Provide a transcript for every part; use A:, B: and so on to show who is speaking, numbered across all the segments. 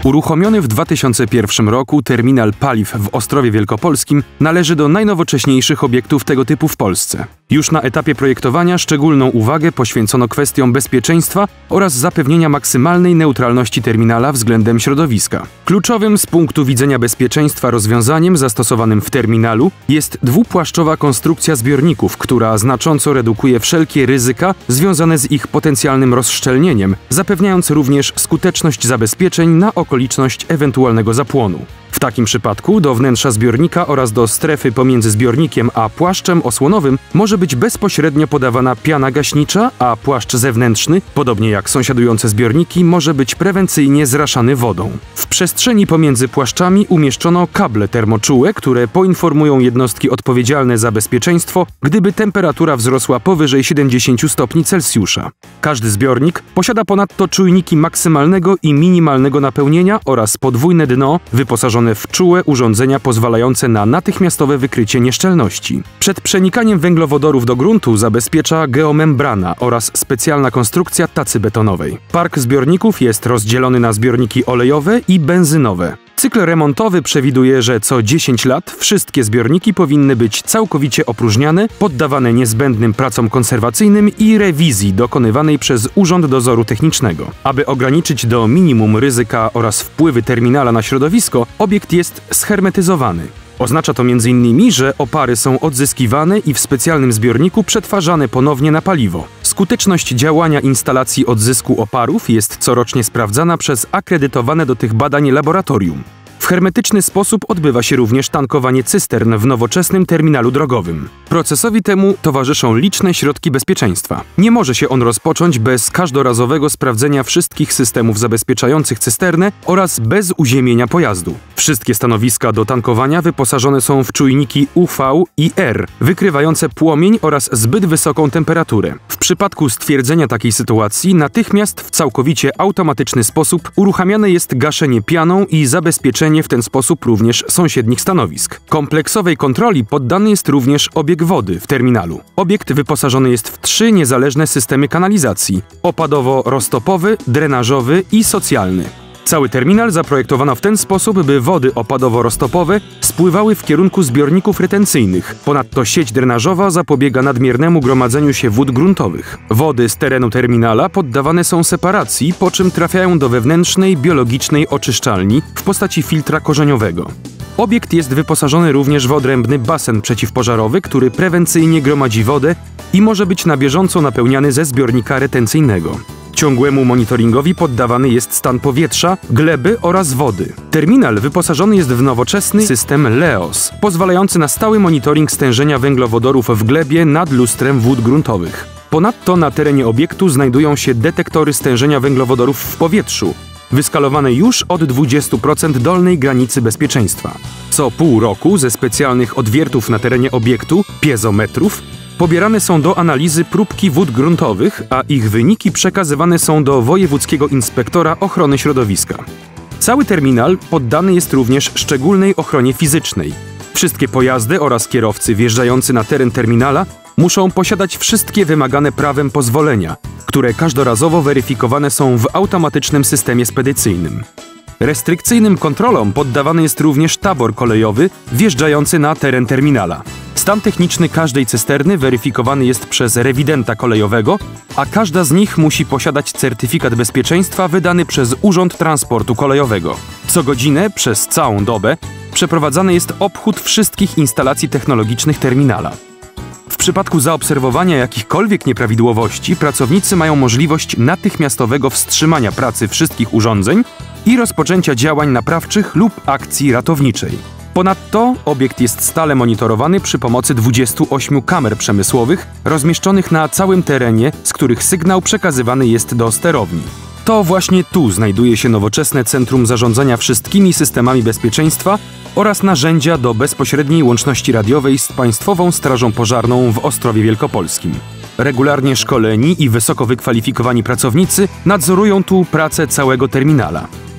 A: Uruchomiony w 2001 roku terminal paliw w Ostrowie Wielkopolskim należy do najnowocześniejszych obiektów tego typu w Polsce. Już na etapie projektowania szczególną uwagę poświęcono kwestiom bezpieczeństwa oraz zapewnienia maksymalnej neutralności terminala względem środowiska. Kluczowym z punktu widzenia bezpieczeństwa rozwiązaniem zastosowanym w terminalu jest dwupłaszczowa konstrukcja zbiorników, która znacząco redukuje wszelkie ryzyka związane z ich potencjalnym rozszczelnieniem, zapewniając również skuteczność zabezpieczeń na okoliczność ewentualnego zapłonu. W takim przypadku do wnętrza zbiornika oraz do strefy pomiędzy zbiornikiem a płaszczem osłonowym może być bezpośrednio podawana piana gaśnicza, a płaszcz zewnętrzny, podobnie jak sąsiadujące zbiorniki, może być prewencyjnie zraszany wodą. W przestrzeni pomiędzy płaszczami umieszczono kable termoczułe, które poinformują jednostki odpowiedzialne za bezpieczeństwo, gdyby temperatura wzrosła powyżej 70 stopni Celsjusza. Każdy zbiornik posiada ponadto czujniki maksymalnego i minimalnego napełnienia oraz podwójne dno wyposażone w czułe urządzenia pozwalające na natychmiastowe wykrycie nieszczelności. Przed przenikaniem węglowodorów do gruntu zabezpiecza geomembrana oraz specjalna konstrukcja tacy betonowej. Park zbiorników jest rozdzielony na zbiorniki olejowe i benzynowe. Cykl remontowy przewiduje, że co 10 lat wszystkie zbiorniki powinny być całkowicie opróżniane, poddawane niezbędnym pracom konserwacyjnym i rewizji dokonywanej przez Urząd Dozoru Technicznego. Aby ograniczyć do minimum ryzyka oraz wpływy terminala na środowisko, obiekt jest shermetyzowany. Oznacza to m.in., że opary są odzyskiwane i w specjalnym zbiorniku przetwarzane ponownie na paliwo. Skuteczność działania instalacji odzysku oparów jest corocznie sprawdzana przez akredytowane do tych badań laboratorium. W hermetyczny sposób odbywa się również tankowanie cystern w nowoczesnym terminalu drogowym. Procesowi temu towarzyszą liczne środki bezpieczeństwa. Nie może się on rozpocząć bez każdorazowego sprawdzenia wszystkich systemów zabezpieczających cysternę oraz bez uziemienia pojazdu. Wszystkie stanowiska do tankowania wyposażone są w czujniki UV i R, wykrywające płomień oraz zbyt wysoką temperaturę. W przypadku stwierdzenia takiej sytuacji natychmiast w całkowicie automatyczny sposób uruchamiane jest gaszenie pianą i zabezpieczenie w ten sposób również sąsiednich stanowisk. Kompleksowej kontroli poddany jest również obieg wody w terminalu. Obiekt wyposażony jest w 3 niezależne systemy kanalizacji: opadowo-roztopowy, drenażowy i socjalny. Cały terminal zaprojektowano w ten sposób, by wody opadowo-roztopowe spływały w kierunku zbiorników retencyjnych. Ponadto sieć drenażowa zapobiega nadmiernemu gromadzeniu się wód gruntowych. Wody z terenu terminala poddawane są separacji, po czym trafiają do wewnętrznej, biologicznej oczyszczalni w postaci filtra korzeniowego. Obiekt jest wyposażony również w odrębny basen przeciwpożarowy, który prewencyjnie gromadzi wodę i może być na bieżąco napełniany ze zbiornika retencyjnego. Ciągłemu monitoringowi poddawany jest stan powietrza, gleby oraz wody. Terminal wyposażony jest w nowoczesny system LEOS, pozwalający na stały monitoring stężenia węglowodorów w glebie nad lustrem wód gruntowych. Ponadto na terenie obiektu znajdują się detektory stężenia węglowodorów w powietrzu, wyskalowane już od 20% dolnej granicy bezpieczeństwa. Co pół roku ze specjalnych odwiertów na terenie obiektu, piezometrów, pobierane są do analizy próbki wód gruntowych, a ich wyniki przekazywane są do wojewódzkiego inspektora ochrony środowiska. Cały terminal poddany jest również szczególnej ochronie fizycznej. Wszystkie pojazdy oraz kierowcy wjeżdżający na teren terminala muszą posiadać wszystkie wymagane prawem pozwolenia, które każdorazowo weryfikowane są w automatycznym systemie spedycyjnym. Restrykcyjnym kontrolom poddawany jest również tabor kolejowy wjeżdżający na teren terminala. Stan techniczny każdej cysterny weryfikowany jest przez rewidenta kolejowego, a każda z nich musi posiadać certyfikat bezpieczeństwa wydany przez Urząd Transportu Kolejowego. Co godzinę, przez całą dobę, przeprowadzany jest obchód wszystkich instalacji technologicznych terminala. W przypadku zaobserwowania jakichkolwiek nieprawidłowości pracownicy mają możliwość natychmiastowego wstrzymania pracy wszystkich urządzeń i rozpoczęcia działań naprawczych lub akcji ratowniczej. Ponadto obiekt jest stale monitorowany przy pomocy 28 kamer przemysłowych rozmieszczonych na całym terenie, z których sygnał przekazywany jest do sterowni. To właśnie tu znajduje się nowoczesne centrum zarządzania wszystkimi systemami bezpieczeństwa oraz narzędzia do bezpośredniej łączności radiowej z Państwową Strażą Pożarną w Ostrowie Wielkopolskim. Regularnie szkoleni i wysoko wykwalifikowani pracownicy nadzorują tu pracę całego terminala.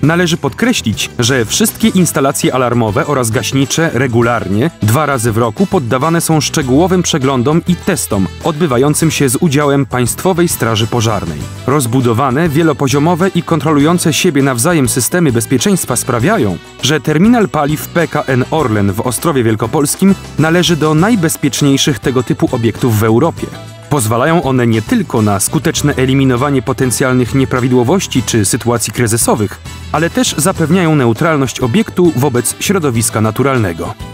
A: Należy podkreślić, że wszystkie instalacje alarmowe oraz gaśnicze regularnie, 2 razy w roku poddawane są szczegółowym przeglądom i testom odbywającym się z udziałem Państwowej Straży Pożarnej. Rozbudowane, wielopoziomowe i kontrolujące siebie nawzajem systemy bezpieczeństwa sprawiają, że terminal paliw PKN Orlen w Ostrowie Wielkopolskim należy do najbezpieczniejszych tego typu obiektów w Europie. Pozwalają one nie tylko na skuteczne eliminowanie potencjalnych nieprawidłowości czy sytuacji kryzysowych, ale też zapewniają neutralność obiektu wobec środowiska naturalnego.